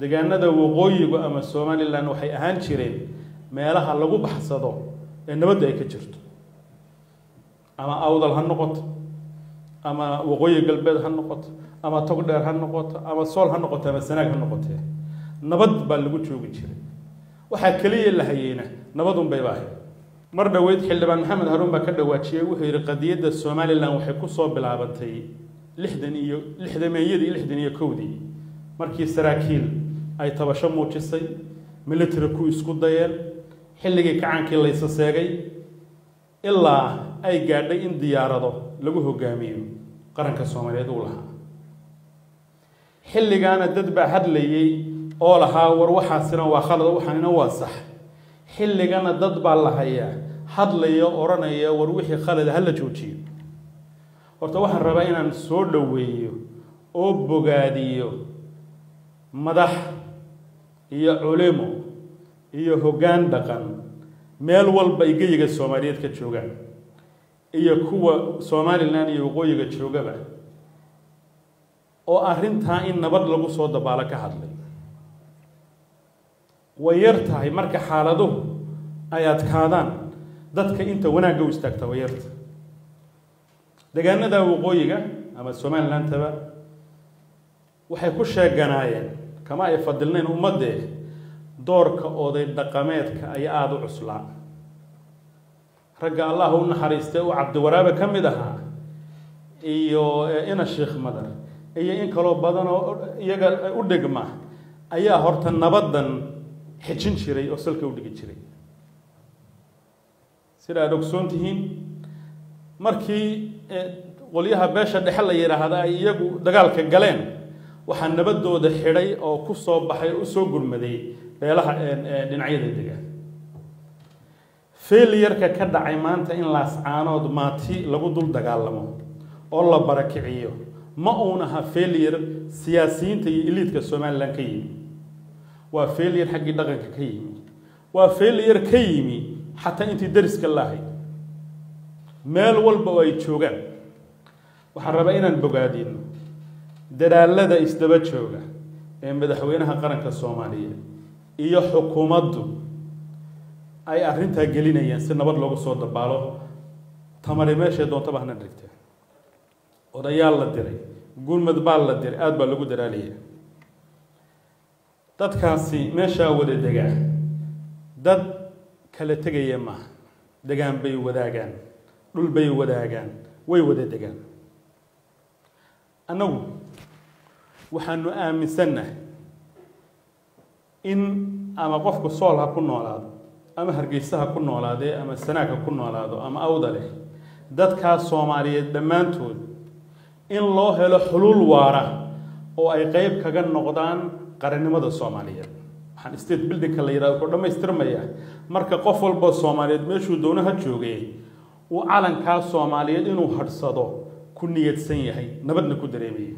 deegaanada waqooyiga ama Somaliland waxay ahaan jireen meelaha lagu baxsado ee nabadda ay ka jirto ama awdal ha noqoto ama waqooyi galbeed ha noqoto ama togdheer ha noqoto ama sool ha noqoto ama sanaag ha noqoto nabad baa lagu joogi jiray waxa kaliya la hayeyna nabadun bay baahay mar dhaweyd xildhibaan maxamed haruun baa ka dhawaajiyay wuxuu yiri qadiyada Somaliland waxay ku soo bilaabantay 60 markii saraakiil ay tabasho muujisay military ku isku dayeen xilligii kacaankii la isaseegay ilaa ay gaadhay in diyaarado lagu hogaamiyo qaranka Soomaaliyeed uu lahaa xilligaana dad baa hadlayay oo lahaa war waxaasina waa khalad waxaanina waa sax xilligana dad baa la hayaa hadlaya oranaya war wixii khalad hal la joojiyo horta waxaan rabaa inaan soo dhaweeyo oo bogaadiyo madax iyo culimo iyo hoggaan dhaqan meel walba ay geyiga Soomaaliyeed ka joogaan iyo kuwa Somaliland iyo waqooyiga joogaba oo arrinta in nabad lagu soo dabaalo ka hadlay way yartahay marka xaaladuhu ay adkaadaan dadka inta wanaagga u istaagta way yarta deegaanada waqooyiga ama Somaliland taba waxay ku sheeganaayeen kama ay fadilneen ummadde doorka oday dhaqameedka ay aad u cuslaa ragga Allah u naxariistay oo Cabdi Waraabe kamid ahaa iyo ina Sheekh Madar iyo in kala badan oo iyaga u dhigma ayaa horta nabadan xijin jiray oo salka u dhigi jiray sida ogsoontihiin markii qoliyaha beesha dhexe la yiraahdo ay iyagu dagaalka galeen waxa nabadooda xidhay oo ku soo baxay oo soo gurmaday beelaha dhinacyada deegaan failure-ka ka dhacay maanta in laascaanood maati lagu dul dagaalamo oo la barakiciyo ma uunaha failure siyaasiyiinta iyo elite-ka Somaliland ka yimi waa failure xaqi dhaqanka ka yimi waa failure ka yimi xataa intii dariska lahay meel walba ay joogaan waxaan rabaa inaan bogaadino dadaalada isdaba jooga ee madaxweynaha qaranka Soomaaliyeed iyo xukuumaddu ay arrinta gelinayaan si nabad loogu soo dabaalo tamari meesha doonta bahna dhigtay odayaal la diray gurmad baa la diray aad baa lagu daraaliyay dadkaasi meesha wada degaa dad kala tagaya ma degaan bay wadaagaan dhul bay wadaagaan way wada degaan anagu waxaanu aaminsanahay in ama qofku sool ha ku noolaado ama hargeysa ha ku noolaadee ama sanaag ha ku noolaado ama awdale dadka Soomaaliyeed dhamaantood in loo helo xulul waara oo ay qayb kaga noqdaan qarannimada Soomaaliyeed waxaan state building ka la yiraahdo ku dhameystirmaya marka qof walba Soomaaliyeed meeshuu doonaha joogay uu calanka Soomaaliyeed inuu harsado ku niyadsan yahay nabadna ku dareemay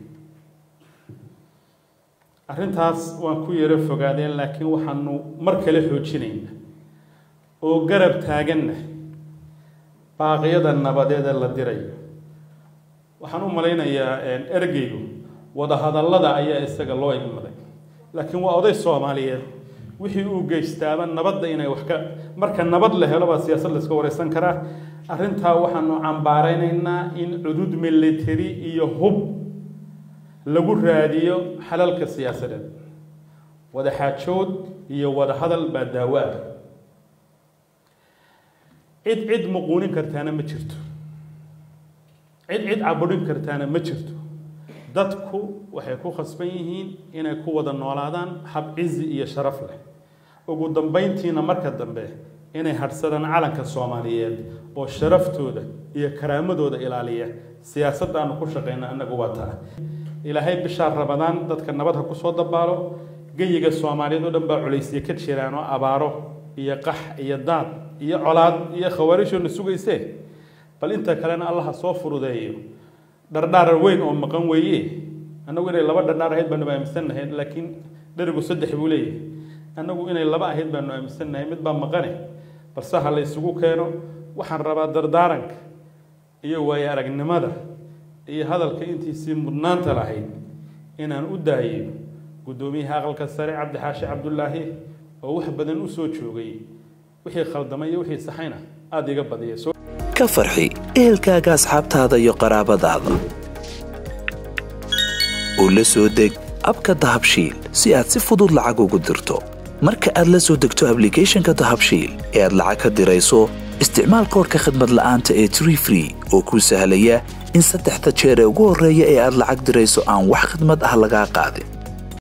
arrintaas waan ku yara fogaadeen laakiin waxaanu mar kale xoojinayna oo garab taaganna baaqyada nabadeed la diray waxaan u maleynayaa ergeygu wada hadallada ayaa isaga loo igmaday laakiin waa oday Soomaaliyeed wixii uu geystaaban nabadda inay wax ka marka nabad la helo ba siyaasad la iska wareysan karaa arrinta waxaanu cambaaraynaynaa in cudud military iyo hub lagu raadiyo xalalka siyaasadeed wada xaajood iyo wada hadal baa daawaa cid muquunin kartaana ma jirto cid caburin kartaana ma jirto dadku waxay ku khasban yihiin inay ku wada noolaadaan hab cizi iyo sharaf leh ugu dambeyntiina marka dambe inay hadsadaan calanka Soomaaliyeed oo sharaftooda iyo karaamadooda ilaaliya siyaasadda aan ku shaqeynaa anagu waa taa ilaahay bisha Ramadaan dadka nabad ha ku soo dabaalo geyiga Soomaaliyeed oo dhan baa culeysay ka jiraan oo abaaro iyo qax iyo daad iyo colaad iyo khawaarisho nasugaysay bal inta kalena Allah soo furudeeyo dardar weyn oo maqan weeye anagu inay laba dardar ahayd baan aaminsannahay laakiin darigu saddex buu leeyahay anagu inay laba ahayd baan aaminsannahay mid baa maqane balse hal isugu keeno waxaan rabaa dardaaranka iyo way aragnimada iyo hadalka intiisii mudnaanta lahayd inaan u daayo قدوميها أغلق السريع عبد الحاشي عبد الله ووحب بدن أسود شوقي وحي خلدمية وحي صحينا هذه قبضية كفرحي إهلكاga asxaabtaada iyo qaraabadaada oo la soo deg abka dahabshiil si aad si fudud lacag ugu dirto marka aad la soo degto application-ka dahabshiil ee aad lacag ka dirayso isticmaal koodka khidmad la'aanta ee Tree Free oo ku sahlaya in 3 jeer ugu horeeya ee aad lacag dirayso aan wax khidmad ah laga qaadin